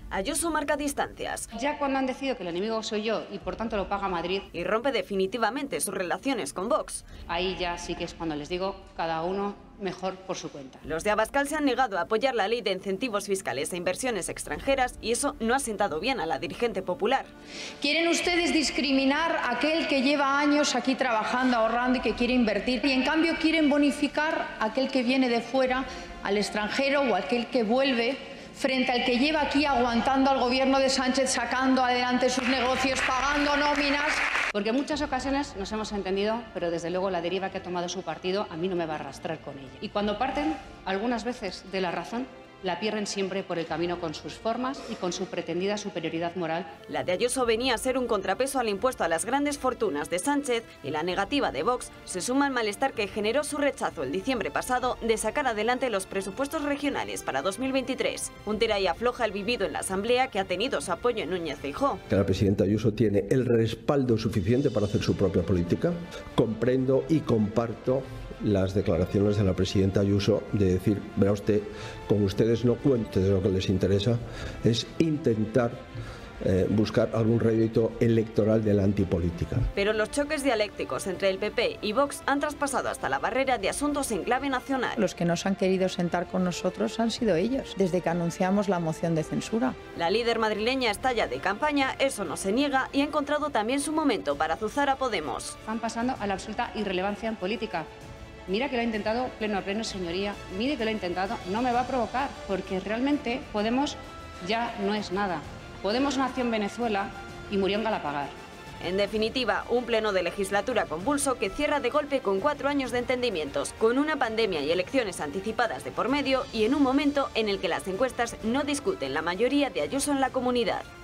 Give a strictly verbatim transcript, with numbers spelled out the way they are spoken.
Ayuso marca distancias. Ya cuando han decidido que el enemigo soy yo y por tanto lo paga Madrid. Y rompe definitivamente sus relaciones con Vox. Ahí ya sí que es cuando les digo, cada uno mejor por su cuenta. Los de Abascal se han negado a apoyar la ley de incentivos fiscales e inversiones extranjeras y eso no ha sentado bien a la dirigente popular. Quieren ustedes discriminar a aquel que lleva años aquí trabajando, ahorrando y que quiere invertir, y en cambio quieren bonificar a aquel que viene de fuera, al extranjero o aquel que vuelve, frente al que lleva aquí aguantando al gobierno de Sánchez, sacando adelante sus negocios, pagando nóminas. Porque en muchas ocasiones nos hemos entendido, pero desde luego la deriva que ha tomado su partido a mí no me va a arrastrar con ella. Y cuando parten, algunas veces de la razón, la pierden siempre por el camino con sus formas y con su pretendida superioridad moral. La de Ayuso venía a ser un contrapeso al impuesto a las grandes fortunas de Sánchez y la negativa de Vox se suma al malestar que generó su rechazo el diciembre pasado de sacar adelante los presupuestos regionales para dos mil veintitrés. Un tira y afloja el vivido en la Asamblea que ha tenido su apoyo en Núñez Feijóo. La presidenta Ayuso tiene el respaldo suficiente para hacer su propia política. Comprendo y comparto las declaraciones de la presidenta Ayuso de decir, verá usted, con ustedes no cuente de lo que les interesa, es intentar eh, buscar algún rédito electoral de la antipolítica. Pero los choques dialécticos entre el P P y Vox han traspasado hasta la barrera de asuntos en clave nacional. Los que nos han querido sentar con nosotros han sido ellos, desde que anunciamos la moción de censura. La líder madrileña está ya de campaña, eso no se niega, y ha encontrado también su momento para azuzar a Podemos. Están pasando a la absoluta irrelevancia en política. Mira que lo ha intentado pleno a pleno, señoría. Mire que lo ha intentado. No me va a provocar, porque realmente Podemos ya no es nada. Podemos nació en Venezuela y murió en Galapagar. En definitiva, un pleno de legislatura convulso que cierra de golpe con cuatro años de entendimientos, con una pandemia y elecciones anticipadas de por medio y en un momento en el que las encuestas no discuten la mayoría de Ayuso en la comunidad.